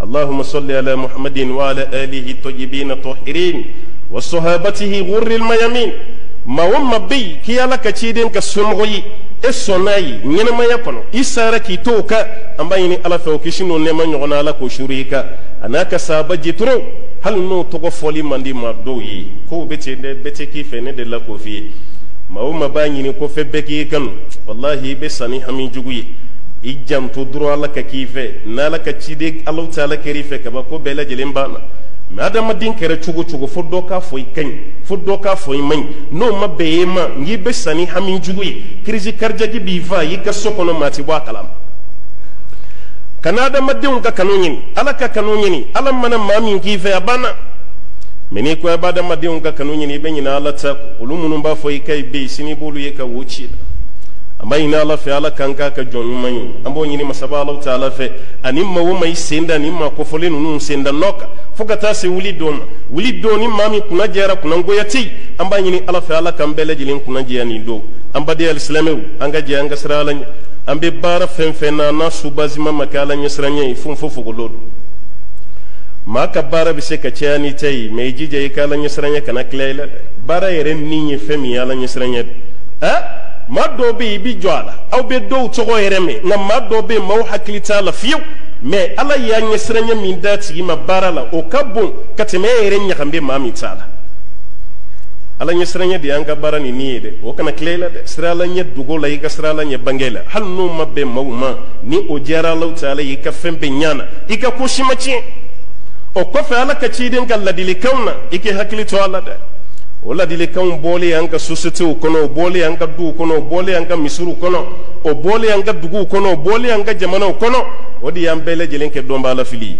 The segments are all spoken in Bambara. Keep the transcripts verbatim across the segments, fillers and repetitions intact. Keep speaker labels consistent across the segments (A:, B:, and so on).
A: اللهم صل على محمد وعلى آله الطيبين الطاهرين وصحابته غر الميامين ما وما بي كي على كتيدين كسمغي الصناي نينما يكون إسارة كي توكا أما يني على فوكيشنو نما نغنى على كوشوريكا أنا كسابة جترو هل نو تغفولي مندي مردوي كو بتي بتي كيف ندي لا كوفي ما وما باني ني كوفي بكي كان والله بساني حمي جوي ijam to duro ala ka kife na ala ka cide Allah taala kerife ka ba ko bela jelen bana madama din kere chugo chugo foddo ka foi kan foddo ka foi man no mabbe ma ngi besani hamin jugui krisi karja gi bi va yi ka sokono mati wa kalam kanada madin ka kanonyin ala ka kanonyin ala mana mamin kife abana meni ko abada madin ka kanonyin be nyina ala ta ulumunun ba foi kai be sini bolu ye ka wuci amma ina Allah fe ala kanka ka jonu mani ambo nyini masaba Allah taala fe animma wo mai senda nimma ko fole nunu senda noka fogata se wuli don wuli doni mami kuna jera kuna ngoyati amba nyini Allah fe ala kambele jilin kuna jiyani do amba de alislamu anga je anga srala ambe bara fen fen na na subazi mama kala nyesranye fun fofo golodo maka bara bise ka chani tay me jije kala nyesranye kana klela bara yeren ninye femi ala nyesranye ha ma do be bi joala aw be do togo yereme na ma do be maw haklita la fiu me ala ya nyesranya min dati ma barala o kabon kateme yeren nyakambe mami tala ala nyesranya di anga barani niede o kana klela de srala nye dugo la yiga srala nye bangela hal no mabbe mawma ni o jara law taala yika fembe nyana ika kushimachi o ko fa ala ka chiden kala dilikauna ike haklito ala de wala dile kan bole anga société o kono bole anga du kono bole anga misuru kono o bole anga dugu kono bole anga jamana o kono odi yambele jelenke domba la fili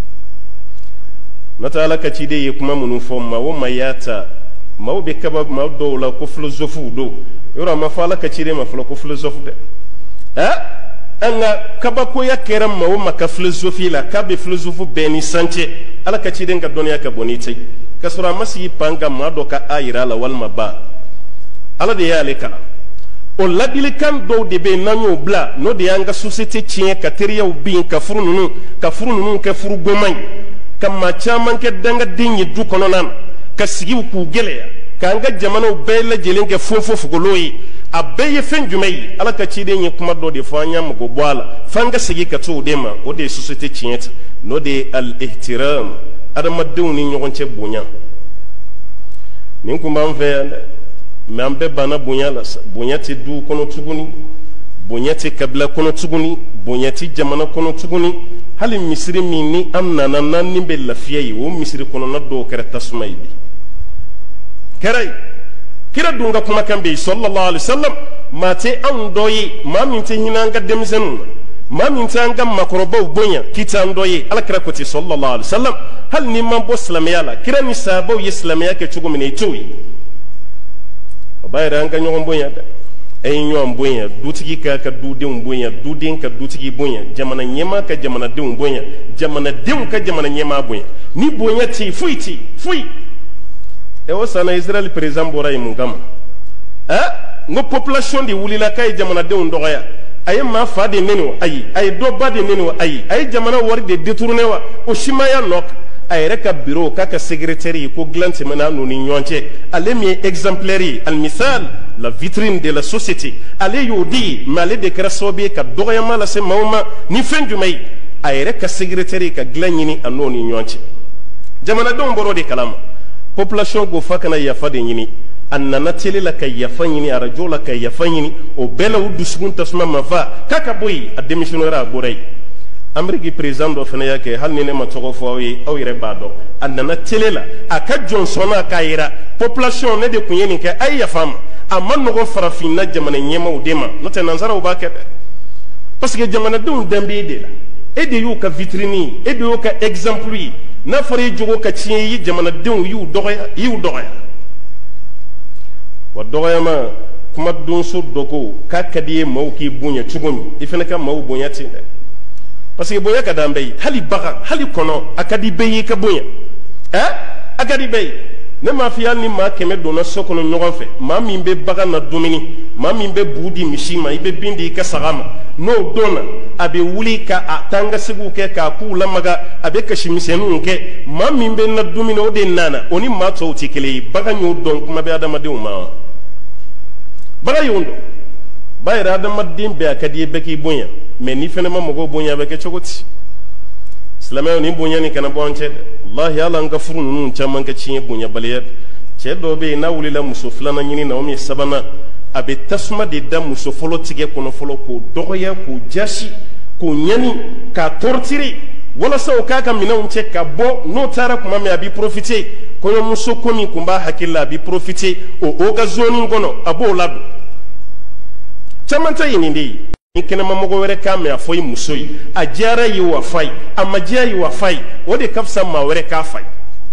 A: nata ala ka cide ye kuma munu fo ma wo mayata ma wo be kaba ma do la ko philosophe do yoro ma fa ala ka cide ma fa ko philosophe de ha anga kaba ko ya keram ma wo ma ka philosophie la ka be philosophe beni sanche ala ka cide nga donya ka bonite kasura masi panga mado ka ayira la walma ba ala de yale kala o ladili kan do de be nanyo bla no de anga société tien ka teriya ubin ka furu nunu ka furu nunu ka furu gomay kama chaman ke danga dinyi du kono nan ka sigi ku geleya ka anga jamano be la jelen ke fofo fugoloyi abeye fenjumai ala ka ci de nyi kuma do de fanya mo go bwala fanga sigi ka to de ma o de société tien no de al ihtiram adama dewni ñogon ci buña nin ko man fe me ambe bana buña la buña ti du kono tuguni buña ti kabla kono tuguni buña ti jamana kono tuguni hali misri minni amna nan nan nimbe lafiya yi wo misri kono na do kare tasmay bi kare kira dunga kuma kambe sallallahu alaihi wasallam mate an doyi ma min te hinanga demzenu ma min tanga makrobo bonya kitandoye alakra koti sallallahu alaihi wasallam hal ni mambo islamiyya la kira ni sabo islamiyya ke chugo mini tuwi bayra anga nyon bonya ay nyon bonya dutigi ka ka dude bonya duden ka dutigi bonya jamana nyema ka jamana de bonya jamana de ka jamana nyema bonya ni bonya ti fuiti fui e osana Israel president bora imungam ha ngo population di wulila kay jamana de ndoya ay ma fa de nenu ay ay do ba de nenu ay ay jamana wari de détourner wa o shimaya nok ay reka bureau kaka secrétaire ko glante mana no ni nyonche ale mi exemplaire al misal la vitrine de la société ale yodi male de krasobe ka doyama la se mawma ni fendu may ay reka secrétaire ka glanyini anoni nyonche jamana don boro de kalama population go fakana ya fa de nyini annana tele la kay yafanyini arajo la kay yafanyini o bela udusgun tasma mafa kaka boy a démissionnaire boray amrigi président do fena yake hal ni ne ma togo fowi aw yere bado annana tele la aka johnson aka yira population ne de kunyeni ke ay yafam amma no go farafin na jamana nyema o dema no te nanzara o baket parce que jamana dum dambe de la e de yu ka vitrini e de yu ka exempli na fari jogo ka tiyi jamana dum yu doya yu doya wa doyama kuma don sur doko ka kadiye mawki bunya chugumi ifene ka maw bunya tinde parce que bunya ka dambe hali baka hali kono akadi beyi ka bunya eh akadi beyi ne ma fi ni ma kɛmɛ donna so kɔnɔ ɲɔgɔn fɛ maa min bɛ bagan na dumuni maa min bɛ bu di misi ma i bɛ bin di i ka saga ma n'o donna a bɛ wuli ka a tanga segiw kɛ k'a k'u lamaga a bɛ kasi misɛnninw kɛ maa min bɛ na dumuni o de nana o ni maa tɔw tɛ kelen ye bagan y'o dɔn kuma bɛ adamadenw ma bagan y'o dɔn ba yɛrɛ adamaden bɛɛ a ka di ye bɛɛ k'i bonya mɛ ni fɛnɛ ma mɔgɔw bonya a bɛ kɛ cogo di silamɛw ni bonya ni kana bɔ an cɛ dɛ wallahi ala an ka furu ninnu caman kɛ tiɲɛ bonyabaliya cɛ dɔw bɛ yen n'a wulila muso filanan ɲini na o min sabanan a bɛ tasuma de da muso fɔlɔ tigɛ kɔnɔ fɔlɔ k'o dɔgɔya k'o jasi k'o ɲani k'a tɔrɔtiri walasa o k'a ka minɛnw cɛ ka bɔ n'o taara tuma min a b'i profiter kɔɲɔmuso ko min tun b'a hakili la a b'i profiter o occasion kɔnɔ a b'o ladon caman tɛ yen nin de ye ni kɛnɛma mɔgɔ wɛrɛ k'a mɛn a fɔ i muso ye a diyara ye wa fa ye a ma diya ye wa fa ye o de ka fisa maa wɛrɛ k'a fa ye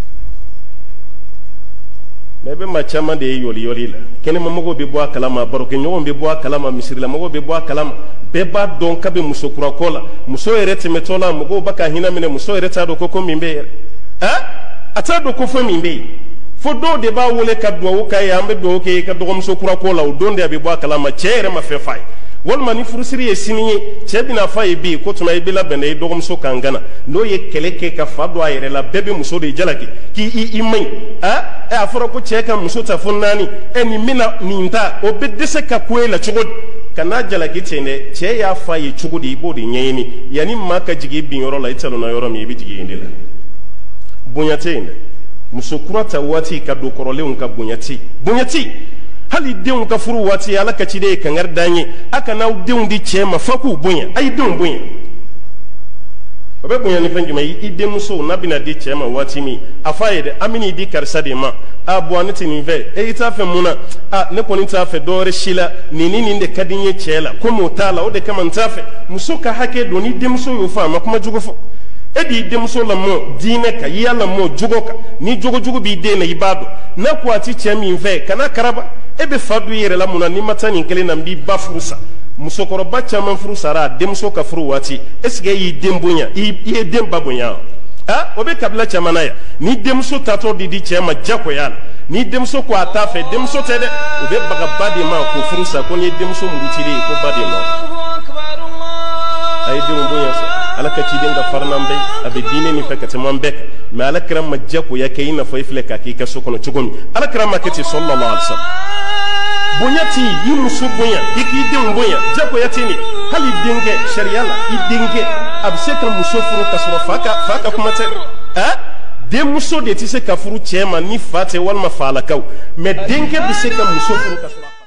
A: mɛ i bɛ maa caman de ye yɔliyɔli la kɛnɛma mɔgɔw bɛ bɔ a kalama barokɛɲɔgɔnw bɛ bɔ a kalama misirila mɔgɔw bɛ bɔ a kalama bɛɛ b'a dɔn k'a bɛ muso kura kɔ la muso yɛrɛ tɛmɛtɔ la mɔgɔw b'a ka hinɛ minɛ muso yɛrɛ t'a dɔn ko ko min bɛ yɛrɛ ɛ a t'a dɔn ko fɛn min bɛ yen fo dɔw de b'a wele ka dugawu k'a ye an bɛ dugawu kɛ i ka dɔgɔmuso kura kɔ la o don de a bɛ bɔ a kalama cɛ yɛrɛ ma fɛn f'a ye walima ni furusiri ye sini ye cɛ bɛna f'a ye bi ko tuma i bɛ labɛn dɛ i dɔgɔmuso kan gana n'o ye kɛlɛ kɛ ka fa don a yɛrɛ la bɛɛ bɛ muso de jalaki k'i i man ɲi ɛ a fɔra ko cɛ ka muso ta fo naani ɛ nin bɛna nin ta o bɛ dɛsɛ ka ko e la cogo di ka n'a jalaki ten dɛ cɛ y'a f'a ye cogo di i b'o de ɲɛɲini yanni maa ka jigin i bin yɔrɔ la i talonna yɔrɔ min i bɛ jigin yen de la bonya tɛ yen dɛ muso kura ta waati ka don kɔrɔlenw ka bonya tɛ bonya tɛ hali denw ka furu waati ala ka ciden ye kangari d'an ye a kan'aw denw di cɛ ma fo k'u bonya a ye denw bonya o bɛ bonya ni fɛn jumɛn i denmuso n'a bɛna di cɛ ma waati min a f'a ye dɛ an bɛn'i di karisa de ma a bɔn ne tɛ nin fɛ e i t'a fɛ mun na a ne kɔni t'a fɛ dɔwɛrɛ si la nin ni nin de ka di n ye cɛ la komi o t'a la o de kama n t'a fɛ muso ka hakɛ don ni denmuso y'o fɔ a ma kuma jugu fɔ e b'i denmuso lamɔ diinɛ kan i y'a lamɔ jogo kan ni jogo jugu b'i den na i b'a dɔn n'a ko a ti cɛ min fɛ kana karaba e bɛ fa don i yɛrɛ la mun na n'i ma taa nin kelen na n b'i ba furu sa musokɔrɔba caman furu sara a denmuso ka furu waati est-ce que e y'i den bonya i ye den ba bonya ah o bɛ kabila caman na yan ni denmuso tatɔ de di cɛ ma diyagoya la ni denmuso ko a t'a fɛ denmuso tɛ dɛ o bɛ baga ba de ma k'o furu sa ko ni ye denmuso murutili ye ko ba de ma a ye denw bonya sa ala ka ciden ka farinan bɛɛ a bɛ diinɛ min fɛ ka tɛmɛ an bɛɛ kan mɛ ala kira ma diyagoya kɛ i n'a fɔ i filɛ k'a k'i ka so kɔnɔ cogo min ala kira ma kɛ ten sallallahu alaihi wasallam bonya ti i muso bonya i k'i denw bonya diyagoya tɛ nin hali denkɛ sariya la i denkɛ a bɛ se ka muso furu ka sɔrɔ fa ka fa ka kuma tɛ ɛ denmuso de tɛ se ka furu cɛ ma ni fa tɛ walima falakaw mɛ denkɛ bɛ se ka muso furu ka sɔrɔ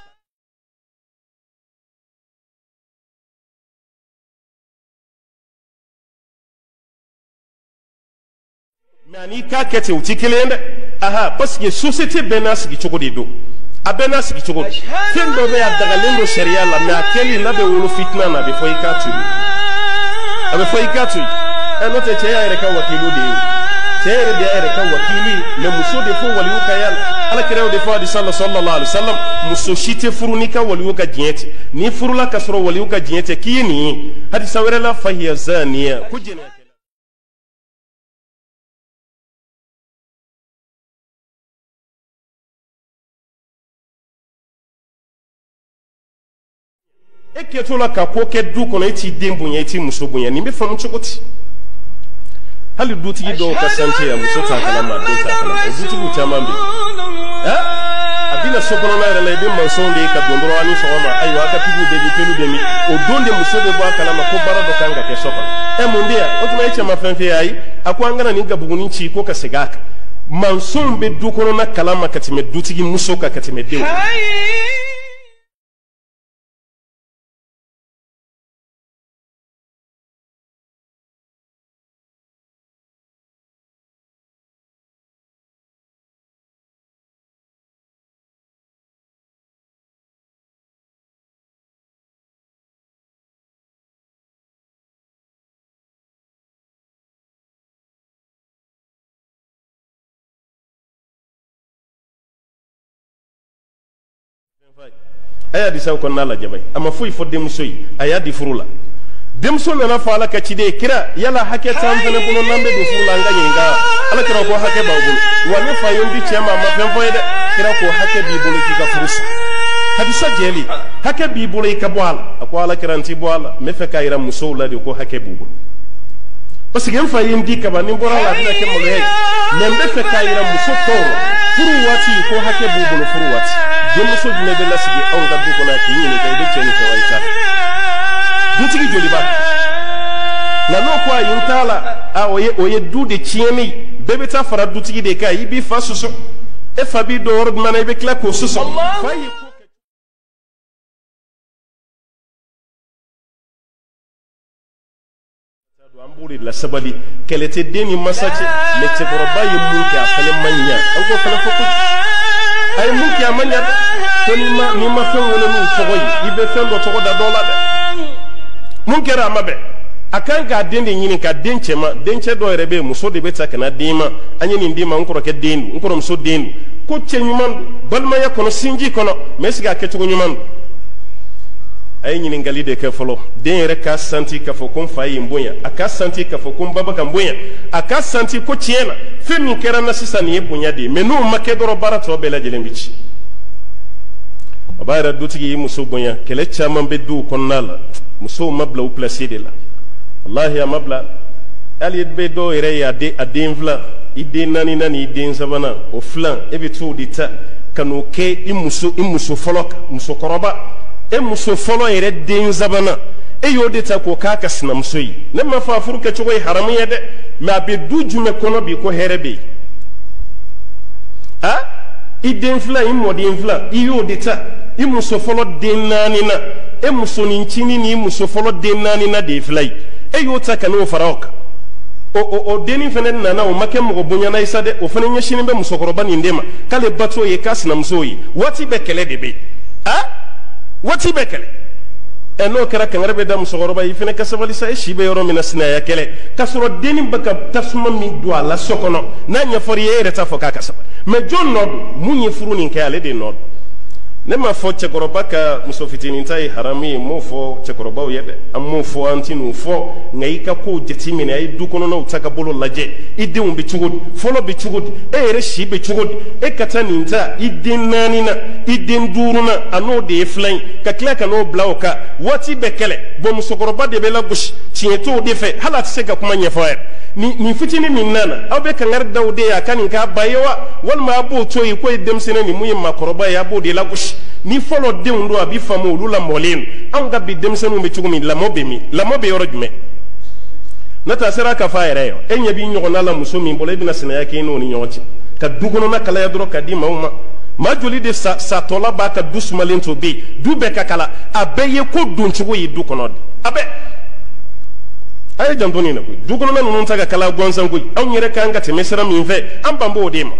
A: mɛ ani k'a kɛ ten u ti kelen ye dɛ aha parce que société bɛɛ n'a sigi cogo de don a bɛɛ n'a sigi cogo don fɛn dɔ bɛ yen a dagalen don sariya la mɛ a kɛli n'a bɛ wolo fitina na a bɛ fɔ i k'a to yen a bɛ fɔ i k'a to yen ɛ n'o tɛ cɛ y'a yɛrɛ ka wakilu de ye cɛ yɛrɛ de y'a yɛrɛ ka wakilu ye mɛ muso de fɔ waliyu ka yala alakira y'o de fɔ hadisa la sallallahu alaihi wasallam muso si tɛ furu n'i ka waliyu ka diɲɛ tɛ n'i furula ka sɔrɔ waliyu ka diɲɛ tɛ k'i ye nin ye hadisa wɛrɛ la fahiya zaniya ko jɛnɛ e kɛtɔ la ka ko kɛ du kɔnɔ e t'i den bonya e t'i muso bonya nin bɛ faamu cogo di hali dutigi dɔw ka santé ya muso t'a kalama den t'a kalama o dutigiw caman bɛ yen ɛ a bɛna so kɔnɔna yɛrɛ la i bɛ mansɔnw de ye ka don dɔrɔn a ni sɔgɔma ayiwa a ka pigiw bɛɛ bi pelu bɛ min o don de muso bɛ bɔ a kalama ko baara dɔ kan ka kɛ so kɔnɔ ɛ mun bɛ yan o tuma e cɛ ma fɛn fɛn ye ayi a ko an kana nin gabugunin ci ko ka segin a kan mansɔnw bɛ du kɔnɔna kalama ka tɛmɛ dutigi muso kan ka tɛmɛ denw kan. a y'a di saw kɔnɔna la jaba a ma foyi fɔ denmuso ye a y'a di furu la demso nana fa ala ka cide kira yala hake tan fene bulo nambe do fula ngani nga ala kira ko hake ba bulo wani fa yondi chema ma fen fo yede kira ko hake bi bulo ki ka furusa hadisa jeli hake bi bulo ka boala ko ala kira nti boala me fe ka ira muso la de ko hake bu bulo parce que fa yondi ka ba ni bora la dina ke mo le membe fe ka ira muso to furu wati ko hake bu bulo furu wati dum so dina de la sigi on da bu ko na ki ni ka be cheni fe waita dutigi joli ba na no kwa yuntala a oye oye du de chiemi bebe ta fara dutigi de ka ibi fa susu e fa bi do ord mana ibe kla ko susu fa yi ko do amburi la sabali qu'elle était deni masache le chekoroba yi munki afale manya au ko fala foko ay munki amanya to ni ma ni ma fe wona nu togoyi ibe fe ndo togo da dola de mun kera mabe akan ga den de nyini ka den chema den che do rebe muso de beta kana dima anye ni ndima nkoro ke den nkoro muso den ko chenyuman balma ya kono sinji kono mesiga ke tugo nyuman ay nyini ngali de ke folo den re ka santi ka fo kon fayi mbonya aka santi ka fo kon baba ka mbonya aka santi ko chiena femi kera na sisa ni bunya de menu make doro barato bela jelembici bayra dutigi muso bonya kele chama be du konnala muso mabla u placé de la wallahi ya mabla ali be do ire ya de adinvla ide nani nani ide sabana o flan e bitu dita kanu ke i muso i muso foloka muso koroba e muso folo ire de zabana e yo dita ko kaka sina muso yi ne ma fa furuka chugo haramu ya de ma be du jume kono bi ko herebe ha ide flan i modi flan i yo dita i muso folo de nani na e muso ni nchini ni muso folo de nani na de flai e yo ta kanu faraoka o o o deni fene na na o make mo bonya na isa de o fene nyashini be muso koroba ni ndema kale bato ye kas na muso yi wati bekele de be ha wati bekele e no kera kangare be da muso koroba yi fene kasabali sa e shibe yoro mina sina ya kele kasoro deni baka tasuma mi do ala sokono na nya fori ye reta foka kasaba me jon nod munye furu ni kale de nod nema fo chekoroba ka muso fitini tai harami mo fo chekoroba yede ammo fo antinu fo ngaika ko jetimine ay dukono na utaka bolo laje ide umbi chugud folo bi chugud e re shi bi chugud e katani nta ide nanina ide nduruna ano de flain ka klaka no blauka wati bekele bo muso koroba de bela gush tieto de fe halat sega kuma nyefoer ni ni fitini ni nana abe kangar dawde ya kanin ka bayewa wal ma bo toyi ko demsene ni muyi makoroba ya bo de la gush ni folo de ndo abi famo lula molen an ga bi demsene mi chugumi la mobe mi la mobe yoro jume nata sera ka faere yo enya bi nyogo na la musomi bole bi na sina yake no ni nyochi ka dugono na kala ya dro ka di mauma ma joli de sa sa tola ba ka dusmalen to be dube ka kala abeye ko dunchugo yi dukono abe ay jamboni na ko dugono na nun taga kala gonsan ko an yere ka ngate mesara min fe an bambo de ma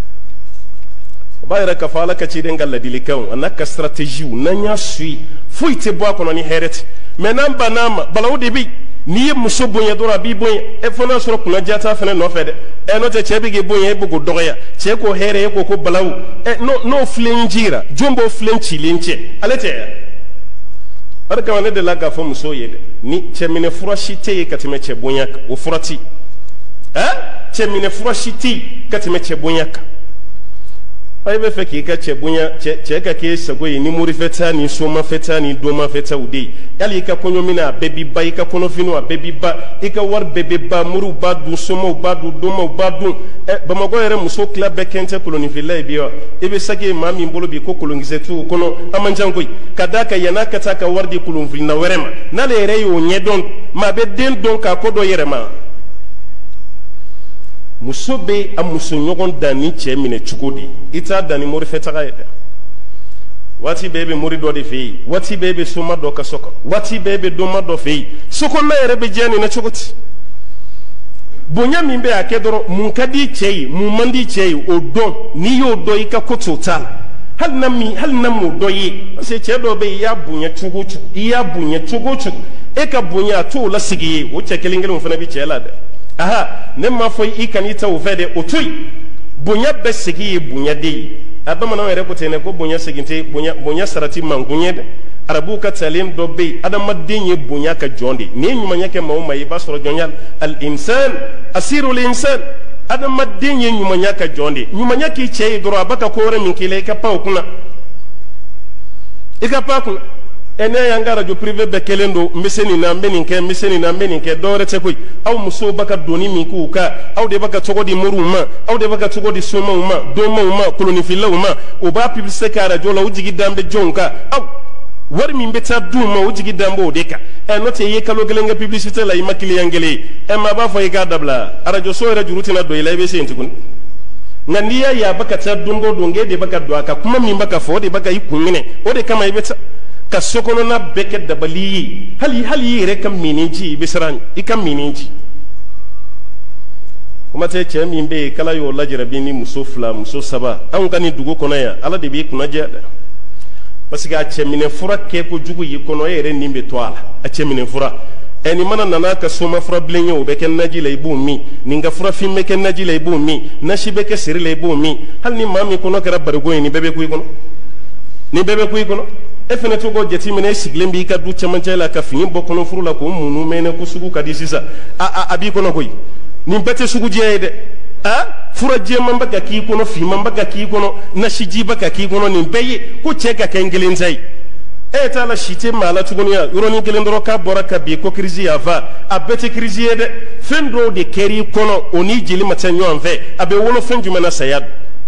A: bayra ka fala ka ci den galla dilikan anaka strategie nanya sui fuite bo ko ni heret menan banama balaw de bi ni muso bonya dora bi bonya e fona soro kuna jata fene no fede e no te chebe ge bonya e bugo doya che ko here e ko ko balaw e no no flenjira jombo flenchi linche alete arka wane de laga fo muso yede ni chemine furashite katime che bonya o furati eh chemine furashite katime che bonya ay be feki ka che bunya che che ka ke sagoyi ni muri feta ni soma feta ni doma feta udi yali ka konyo mina bebi ba ika kono finu a bebi ba ika war bebi ba muru ba du soma ba du doma ba du e ba mago yere muso club be kente koloni villa biyo e be sage mami mbolo bi ko kolongize tu kono amanjangoy kadaka yana kata ka wardi kulun villa werema na le re yo nyedon ma be den don ka kodo yerema muso be a muso ɲɔgɔn dani cɛ minɛ cogo di i t'a dani mori fɛtaga ye dɛ waati bɛɛ bɛ mori dɔ de fɛ yen waati bɛɛ bɛ soma dɔ ka so kɔnɔ waati bɛɛ bɛ doma dɔ fɛ yen sokɔnɔna yɛrɛ bɛ diya nin na cogo di bonya min bɛ a kɛ dɔrɔn mun ka di cɛ ye mun man di cɛ ye o dɔn n'i y'o dɔn i ka ko t'o t'a la hali na min hali na m'o dɔ ye parce que cɛ dɔ bɛ yen i y'a bonya cogo o cogo i y'a bonya cogo o cogo e ka bonya a t'o lasigi ye o cɛ kelen kelen fana bɛ cɛ la dɛ aha ne ma fo i kan ita o fede o toy bonya be segi bonya de abamana ere ko tene ko bonya seginte bonya bonya sarati mangunye de arabu ka talen do be adamaden ye bonya ka jonde ni nyumanya ke mawo mai ba soro jonyal al insan asiru al insan adamaden ye nyumanya ka jonde nyumanya ki chei doro abaka kore min kile ka pa kuna ika pa kuna ene yanga radio privé be kelendo meseni na mbeni ke meseni na mbeni ke dore te koy aw muso baka doni mi ku ka aw de baka togo di muruma aw de baka togo di soma uma do ma uma koloni filla uma o ba publicité ka radio la ujigi dambe jonka aw war mi mbeta duma ujigi dambo de ka e note ye kalo gelenga publicité la ima client gele e ma ba fo ga dabla radio so radio rutina do ila be senti kun ngandiya ya baka ta dumbo donge de baka do aka kuma mi baka fo de baka yikunne o de kama ibeta ka sokono na beke dabali hali hali yere kam mininji bisran ikam mininji kuma te che mi be kala yo lajira bi ni musofla muso saba an kani dugo kono ya ala de bi kuna jeda parce que a che mine fura ke ko jugu yi kono yere ni be to ala a che mine fura eni mana nana ka soma fura blenye o beke naji le ibu mi ninga fura fimme ke naji le ibu mi nashi beke siri le ibu mi hal ni mami kono kara bargo ni bebe ku kono ni bebe ku kono e fene to go jeti mene sigle mbi ka du chamanche la ka fin bo kono furu la ko munu mene ko sugu ka disisa a a abi kono koy ni bete sugu jeede a fura je mamba ka ki kono fi mamba ka ki kono na shiji ba ka ki kono ni beye ko cheka ka ngelin zai e ta la shite mala tugonia uroni kelen doro ka bora ka bi ko krizi ava a bete krizi ede fendo de keri kono oni jili matanyo anve abe wolo fenju mena sayad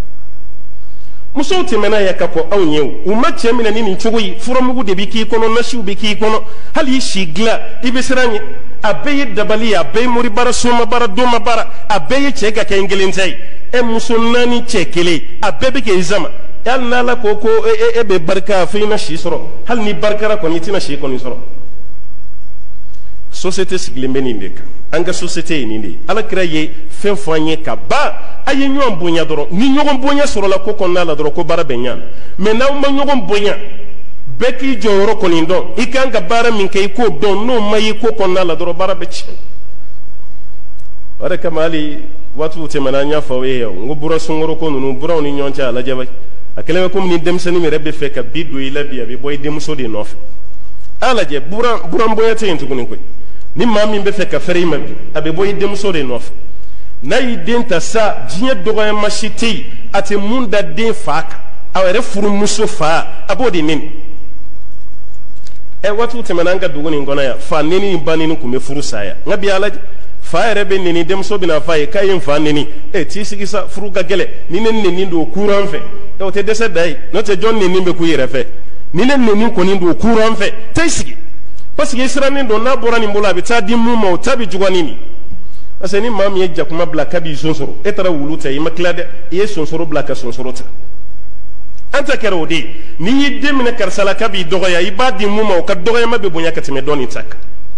A: muso temena ya kako awnyew umma chemina nini chugoyi furamugu de biki kono nashu biki kono hali shigla ibesiranye abeye dabali abeye muri bara soma bara doma bara abeye cheka ka ingelintay e muso nani chekele abebe ke izama yal nala koko e be barka fina shi soro hal ni barkara ko ni tina shi ko ni soro société siglembe ni ndeka anga société ni ndi ala créer fen fanye ka ba ayi nyom bonya doro ni nyom bonya soro la ko kon nala doro ko bara benyan mais na ma nyom bonya beki joro ko ni don ikanga bara min kay ko don no mayi ko kon nala doro bara bechi wara kamali watu temana nya fawe yo ngubura sungoro ko nunu bura ni nyoncha ala jaba akele ko ni demsani mi rebe fe ka bidu ila biya be boy demso de nof ala je bura bura boya te entu kunin koy ni mami be fe ka fere mabi abe boy demso de nof na yidenta sa jinye dogoya mashiti ate munda de faka awere furu muso fa abodi nini e watu temananga duguni ngona ya fa nini banini kume furu saya ngabi ala fa rebe nini demso bina fa e kayin fa nini e ti sigisa furu gagele nini nini do kuran fe e o te dese dai no te jon nini be ku yire fe nini nini ko ni do kuran fe te sigi parce que israni do na borani mbola be ta dimu mo tabi jugwanini aseni mami ejja kuma blaka bi sonsoro etara wuluta yi maklade ye sonsoro blaka sonsoro ta anta kerodi ni yidde mine karsala kabi dogoya ibadi muma o ka dogoya mabe bonya katime doni tak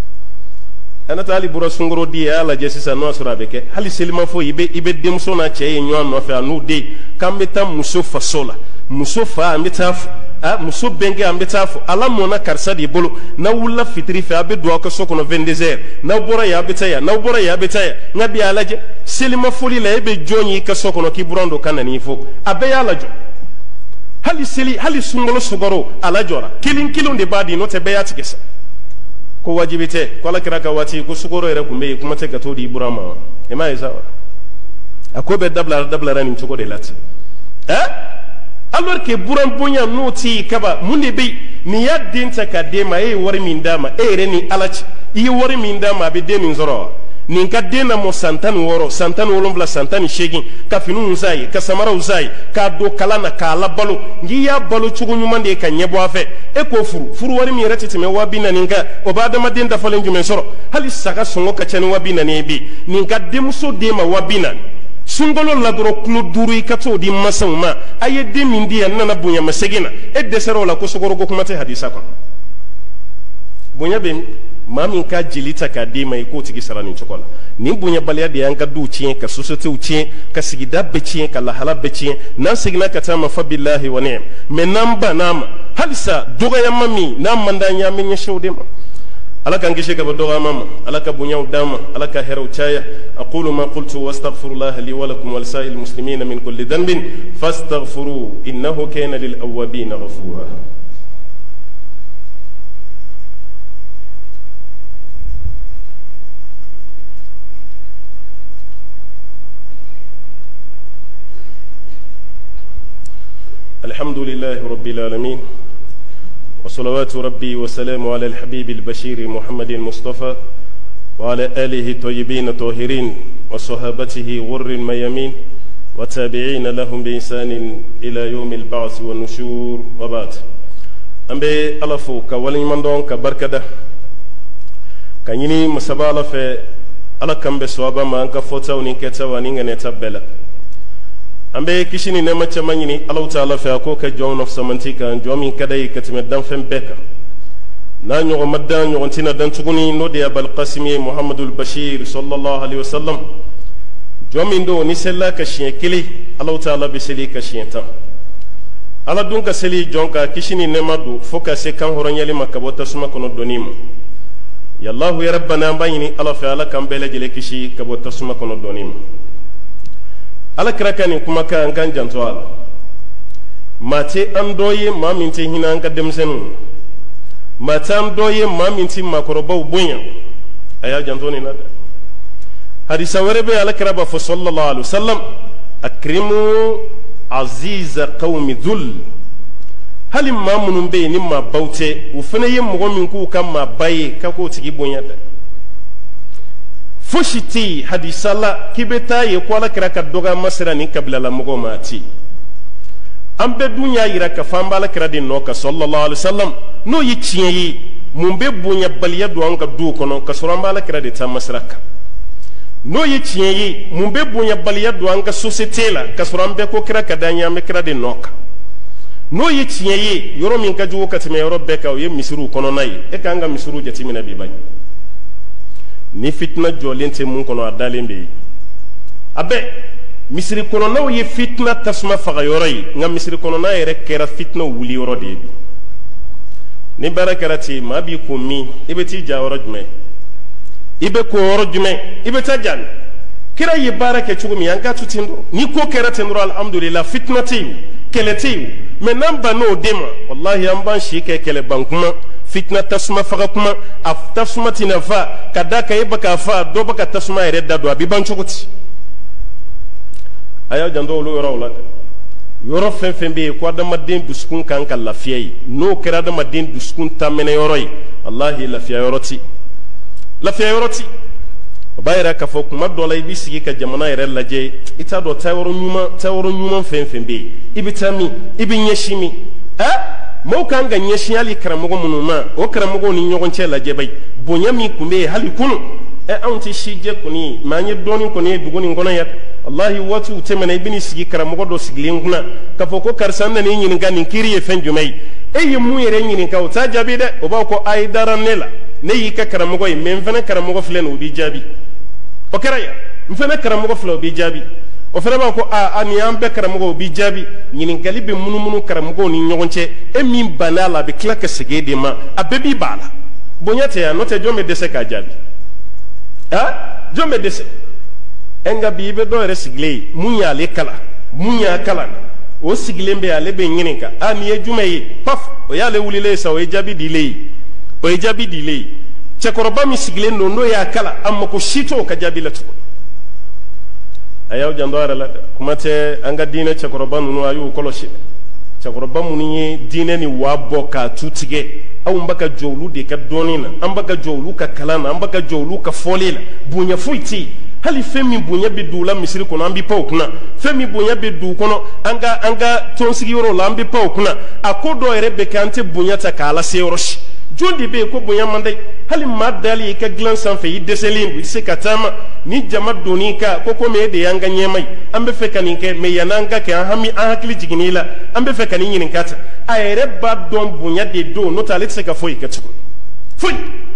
A: ana tali bura sungoro di ala je sisa no asura beke hali selima fo ibe ibe demso na che yenyo no fa anu de kambeta muso fasola muso fa ambeta a muso benge ambeta fo ala mona karsa di bolo na wula fitri fa abe do ko sokono vingt-deux na bora ya beta ya na bora ya beta ya ngabi ala je selima foli la ibe joni ka sokono ki burando kanani fo abe ya ala jo hali seli hali sungolo sugoro ala jora kilin kilon de badi no te be ya tikesa ko wajibite ko ala kira ka wati ko sugoro ere kumbe kuma te gato di burama e mai sawa akobe dabla dabla ranin chugo de lat eh alors que buram bonya noti kaba munde be ni yaddinta ka de ma e wori min dama e reni alachi i wori min dama be de min zoro nin ka dena mo santan woro santan wolomvla santan shegin ka finu uzai ka samara uzai ka do kalana ka la balo ngi ya balo chugu nyumande ka nyebo afe e ko furu furu wari mi retete me wabina ninka o ba dama den da falen jumen soro hali saka songo ka chani wabina ne bi ninka demso de ma wabina sungolo la doro klo duru ikato di masama aye de mindi nana bunya masegina e desero la ko sogoro go kuma te hadisa ko bunya be mami ka jilita ka de mai ko tigi sarani chokola ni bunya balya de yanka du cien ka société u cien ka sigida be cien ka la hala be cien nan sigina ka tama fa billahi wa ni'am men namba nam halisa doga yamami nam manda nyami nya shawde ma alaka ngishe ka doga mama alaka bunya udama alaka heraw chaya aqulu ma qultu wastaghfirullah li wa lakum wa lisa'il muslimina min kulli dhanbin fastaghfiru innahu kana lil awwabin ghafura الحمد لله رب العالمين وصلوات ربي وسلام على الحبيب البشير محمد المصطفى وعلى آله الطيبين الطاهرين وصحابته غر الميامين وتابعين لهم بإحسان إلى يوم البعث والنشور وبعد أمبي ألفو كولي مندون كبركة كنيني مسابالة في ala kambe swaba ma anka fota woni keta wani ngane tabela ambe kishini nema chamanyini Allah taala fa ko ka jown of samantika jomi kadai katime dan fem beka na nyogo madda nyogo tina dan tuguni no de abal qasimi muhammadul bashir sallallahu alaihi wasallam jomi ndo ni sella ka shin kili Allah taala bi seli ka shin tan ala dun ka seli jonka kishini nema du foka se kan horonyali makabota suma kono donimo yallahu ya rabbana bayni ala fa ala kan bele jele kishi kabo tasuma kono donim ala krakani kuma ka ngan janto ala mate andoye maminti hina nga demsen mate andoye maminti makoroba ubunya aya janto ni nada hadisa werebe ala kraba fa sallallahu alaihi wasallam akrimu aziza qaumi dhul hali ma munun be ni ma baute u fana yin mugo min ku kan ma baye ka ko tigi bonya da fushiti hadisala kibeta ye ko la kira ka doga masira ni kabila la mugo mati ambe dunya yira ka famba la kira din no ka sallallahu alaihi wasallam no yi ciyi mun be bonya baliya do an ka du kono ka suramba la kira de ta masira ka no yi ciyi mun be bonya baliya do an ka societe la ka surambe ko kira ka danya me kira din no ka no ye tiɲɛ ye yɔrɔ min ka jugu ka tɛmɛ yɔrɔ bɛɛ kan o ye misiriw kɔnɔna ye e kan ka misiriw jateminɛ bi bani ni fitina jɔlen tɛ mun kɔnɔ a dalen bɛ yen a bɛɛ misiri kɔnɔnaw ye fitina tasuma faga yɔrɔ ye nka misiri kɔnɔna yɛrɛ kɛra fitina wuli yɔrɔ de ye bi ni baara kɛra ten maa b'i ko min i bɛ t'i ja yɔrɔ jumɛn i bɛ ko yɔrɔ jumɛn i bɛ taa ja kira ye baara kɛ cogo min an ka to ten dɔrɔn ni ko kɛra ten dɔrɔn alhamdulillah fitina tɛ yen kɛlɛ tɛ yen mais nan ba n'o de ma wallahi an b'an si kɛ kɛlɛ ban kuma fitina tasuma faga kuma a tasuma tina fa ka da ka e ba ka fa dɔ ba ka tasuma yɛrɛ da don a bɛ ban cogo di a y'a janto olu yɔrɔw la dɛ yɔrɔ fɛn fɛn bɛ yen ko adamaden dusukun kan ka lafiya ye n'o kɛra adamaden dusukun taamɛnɛ yɔrɔ ye wallahi lafiya yɔrɔ ti lafiya yɔrɔ ti o b'a yɛrɛ k'a fɔ kuma dɔ la i b'i sigi ka jamana yɛrɛ lajɛ i t'a dɔn taayɔrɔ ɲuman taayɔrɔ ɲuman fɛn fɛn bɛ yen i bɛ taa min i bɛ ɲɛsin min ɛ maaw kan ka ɲɛsin hali karamɔgɔ minnu ma o karamɔgɔw ni ɲɔgɔn cɛ lajɛ bayi bonya min tun bɛ yen hali kunu ɛ anw tɛ si jɛ kɔni ye mɛ an ye dɔɔnin kɔni ye dugu nin kɔnɔ yan walahi waatiw tɛmɛna i bɛ n'i sigi karamɔgɔ dɔ sigilen kunna k'a fɔ ko karisa n nana i ɲininka nin kiiri ye fɛn jumɛn ye e ye mun yɛrɛ ɲininka o t'a jaabi dɛ o b'a ko a ye dara ne la ne y'i ka karamɔgɔ ye mɛ n fana karamɔgɔ filɛ nin o b'i jaabi o kɛra yan n fana karamɔgɔ filɛ o b'i jaabi o fana b'a ko a nin y'an bɛɛ karamɔgɔ o b'i jaabi ɲininkali bɛ munumunu karamɔgɔw ni ɲɔgɔn cɛ e min bann'a la a bɛ tila ka segin e de ma a bɛɛ b'i ban a la bonya tɛ yan n'o tɛ jɔn bɛ dɛsɛ k'a jaabi ah jɔn bɛ dɛsɛ ɛ nka bi i bɛ dɔ yɛrɛ sigilen ye mun y'ale kalan mun y'a kalan o sigilen bɛ ale bɛ ɲininka a nin ye jumɛn ye paf o y'ale wulilen sa o ye jaabi dilen ye o ye jaabi dilen ye cɛkɔrɔba min sigilen don n'o y'a kalan a mako si t'o ka jaabi la tugun a y'aw janto a yɛrɛ la dɛ kuma tɛ an ka diinɛ cɛkɔrɔba ninnu a y'u kɔlɔsi dɛ cɛkɔrɔba minnu ye diinɛ ni waa bɔ k'a tu tigɛ anw b'a ka jɔ olu de ka dɔɔnin na an b'a ka jɔ olu ka kalan na an b'a ka jɔ olu ka fɔli la bonya foyi tɛ yen hali fɛn min bonya bɛ don u la misiri kɔnɔ an bɛ pan o kunna fɛn min bonya bɛ don u kɔnɔ an ka an ka tɔnsigiyɔrɔw la an bɛ pan o kunna a ko dɔw yɛrɛ bɛ kɛ an tɛ bonya ta k'a lase yɔrɔ si jɔn de bɛ yen ko bonya man di hali maa dali i ka dilan sanfɛ i dɛsɛlen i tɛ se ka taama ni jama donn'i kan ko komi e de y'an ka ɲɛma ye an bɛ fɛ ka nin kɛ mɛ yan'an ka kɛ an hami an hakili jiginn'i la an bɛ fɛ ka nin ɲininka ta a yɛrɛ b'a dɔn bonya de don n'o tɛ ale tɛ se ka foyi kɛ tugun foyi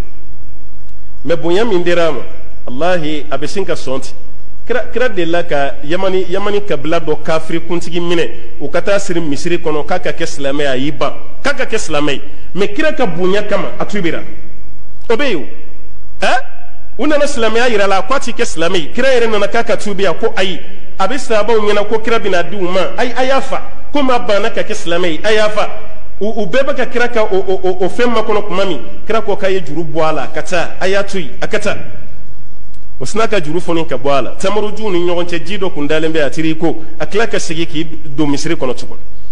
A: mɛ bonya min dira a ma walahi a bɛ sin ka sɔn ten kira kira delila ka yamani yamani kabila dɔ kafiri kuntigi minɛ u ka taa siri misiri kɔnɔ k'a ka kɛ silamɛ ye a y'i ban k'a ka kɛ silamɛ ye mɛ kira ka bonya kama a tubira o bɛ yen o ɛ u nana silamɛya yira la k'a ti kɛ silamɛ ye kira yɛrɛ nana k'a ka tubi a ko ayi a bɛ sahabaw ɲɛna ko kira bɛna di u ma ayi a y'a fa komi a banna ka kɛ silamɛ ye a y'a fa u u bɛɛ bɛ ka kira ka o o o fɛn makɔnɔ tuma min kira ko k'a ye juru bɔ a la a ka taa a y'a to yen a ka taa o sina ka juru fɔni ka bɔ a la tamarojuw ni ɲɔgɔn cɛ ji dɔ kun dalen bɛ a tiri ko a tila ka segin k'i don misiri kɔnɔ tugun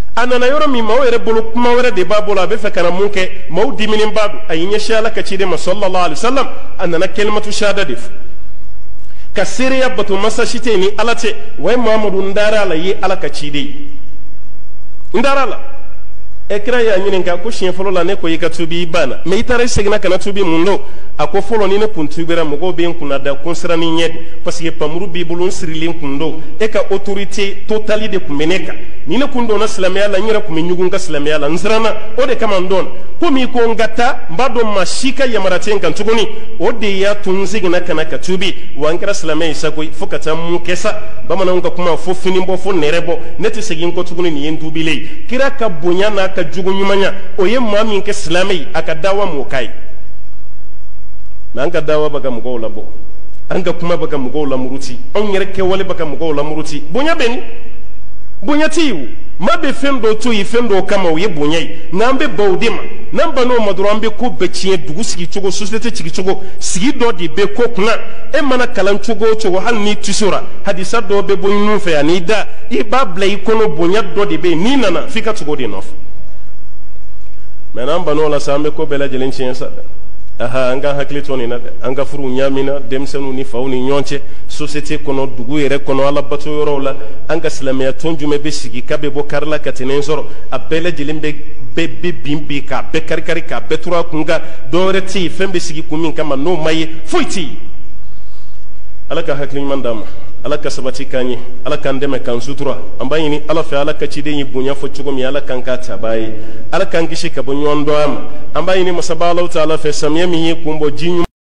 A: a nana yɔrɔ min maaw yɛrɛ bolo kuma wɛrɛ de b'a bolo a bɛ fɛ ka na mun kɛ maaw diminen b'a don a ye ɲɛsin ala ka ciden ma sallallahu alaihi wasallam a nana kalimatu shahada de fɔ ka seereya bato masa si tɛ ni ala tɛ wa mamadu n dara la ye ala ka ciden n dara la e kira y'a ɲininka ko siɲɛ fɔlɔ la ne ko i ka tubi i banna mais i taara i seginna ka na tubi mun don a ko fɔlɔ ni ne kun tubira mɔgɔw bɛ n kunna da ko n sera ni ɲɛ de parce que pamuru b'i bolo n sirilen kun don e ka autorité totale de kun bɛ ne kan ni ne kun dɔnna silamɛya la n yɛrɛ kun bɛ ɲugun n ka silamɛya la n siranna o de kama n dɔn komi i ko n ka taa n b'a dɔn maa si ka yamara tɛ n kan tuguni o de y'a to n seginna ka na ka tubi wa n kɛra silamɛ ye sago fo ka taa mun kɛ sa bamananw ka kuma fo fini bɔ fo nɛrɛ bɔ ne tɛ segin kɔ tuguni nin ye n tubilen ye kira ka bonya n'a ka jugu ɲumanya o ye maa min kɛ silamɛ ye a ka dawa m'o k'a ye mais an ka dawa bɛ ka mɔgɔw labɔ an ka kuma bɛ ka mɔgɔw lamuruti anw yɛrɛ kɛwale bɛ ka mɔgɔw lamuruti bonya bɛ ni bonya tɛ yen o maa bɛ fɛn dɔw to yen fɛn dɔw kama o ye bonya ye nka an bɛ ban o de ma n'an banna o ma dɔrɔn an bɛ ko bɛɛ tiɲɛ dugu sigi cogo société sigi cogo sigi dɔ de bɛ ko kunna e mana kalan cogo o cogo hali n'i tusora hadisa dɔw bɛ bɔ ɲinun fɛ ani i da i b'a bila i kɔnɔ bonya dɔ de bɛ yen n'i nana f'i ka tugu o de nɔfɛ mais n'an banna o la sa an bɛ ko bɛɛ lajɛlen tiɲɛ sa dɛ aha an ka hakili to nin na dɛ an ka furu ɲaamina denmisɛnninw ni faw ni ɲɔgɔn cɛ société kɔnɔ dugu yɛrɛ kɔnɔ ala bato yɔrɔw la an ka silamɛya tɔn jumɛn bɛ sigi k'a bɛ bɔ kari la ka tɛnɛ sɔrɔ a bɛɛ lajɛlen bɛ bɛɛ bɛ bin bin k'a bɛɛ kari kari k'a bɛɛ turu a kun kan dɔwɛrɛ tɛ yen fɛn bɛ sigi kun min kama n'o ma ye foyi tɛ yen ala ka hakili ɲuman d'an ma ala ka sabati k'an ye ala k'an dɛmɛ k'an sutura an b'a ɲini ala fɛ ala ka ciden ye bonya fɔ cogo min ala k'an k'a tabaa ye ala k'an kisi ka bɔ ɲɔgɔn dɔn a ma an b'a ɲini masaba alaw ta ala fɛ samiyɛ min ye kun bɔ ji ɲuman